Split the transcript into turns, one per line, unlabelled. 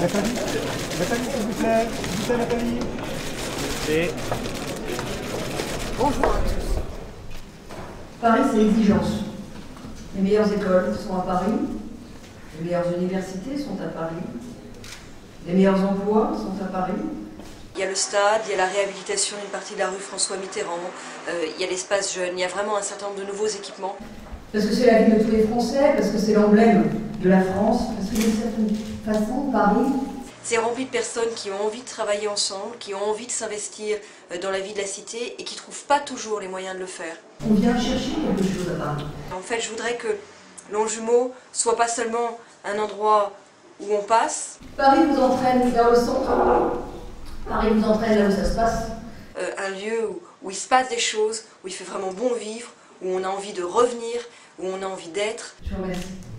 Nathalie, s'il vous plaît, Nathalie. Et...
Bonjour à tous. Paris, c'est l'exigence. Les meilleures écoles sont à Paris, les meilleures universités sont à Paris, les meilleurs emplois sont à Paris.
Il y a le stade, il y a la réhabilitation d'une partie de la rue François Mitterrand, il y a l'espace jeune, il y a vraiment un certain nombre de nouveaux équipements.
Parce que c'est la ville de tous les Français, parce que c'est l'emblème de la France, parce que d'une certaine façon, Paris...
C'est rempli de personnes qui ont envie de travailler ensemble, qui ont envie de s'investir dans la vie de la cité et qui ne trouvent pas toujours les moyens de le faire.
On vient chercher quelque chose à Paris.
En fait, je voudrais que Longjumeau soit pas seulement un endroit où on passe.
Paris vous entraîne vers le centre. Paris vous entraîne là où ça se passe.
Un lieu où il se passe des choses, où il fait vraiment bon vivre, où on a envie de revenir, où on a envie d'être.
Je vous remercie.